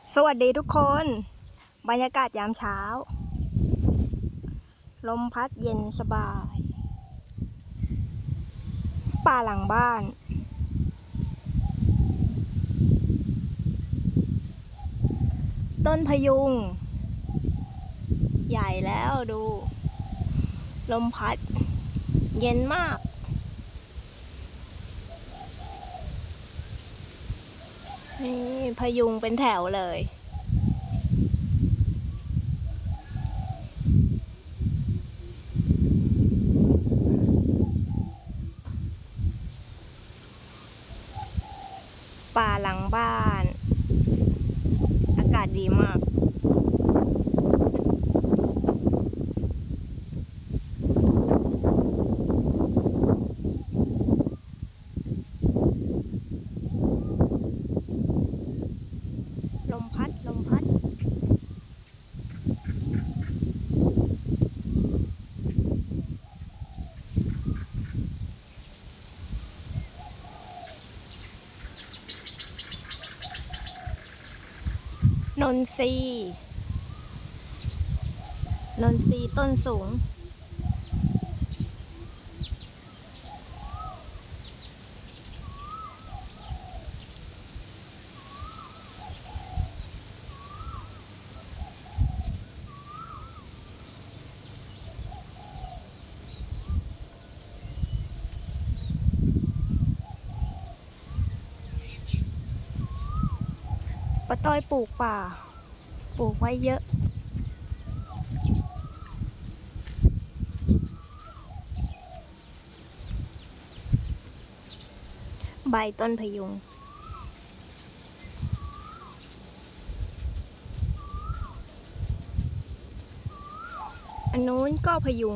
สวัสดีทุกคนบรรยากาศยามเช้าลมพัดเย็นสบายป่าหลังบ้านต้นพยุงใหญ่แล้วดูลมพัดเย็นมากนี่พยุงเป็นแถวเลยป่าหลังบ้านอากาศดีมากลมพัดนนทรีต้นสูงป้าต้อยปลูกป่าปลูกไว้เยอะใบต้นพยุงอันนู้นก็พยุง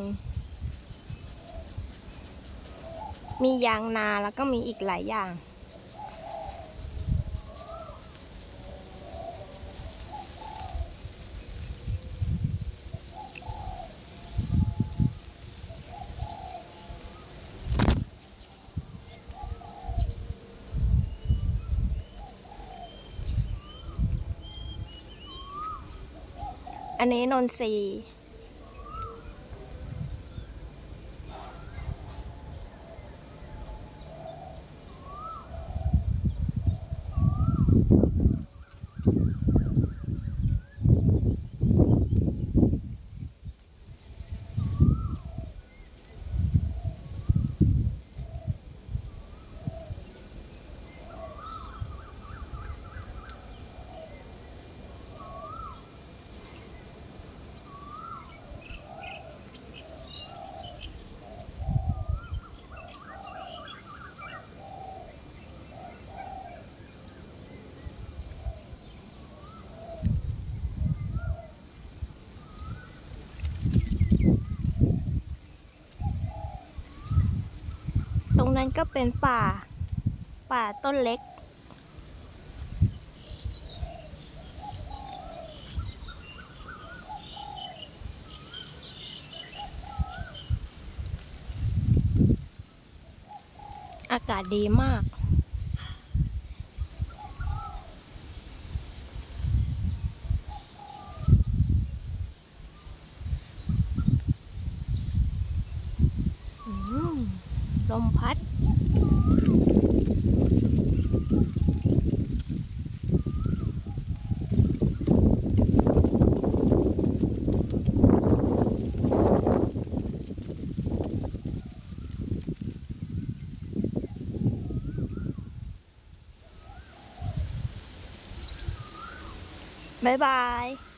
มียางนาแล้วก็มีอีกหลายอย่างอันนี้นนทรีตรงนั้นก็เป็นป่าต้นเล็กอากาศดีมากลมพัดบ๊ายบาย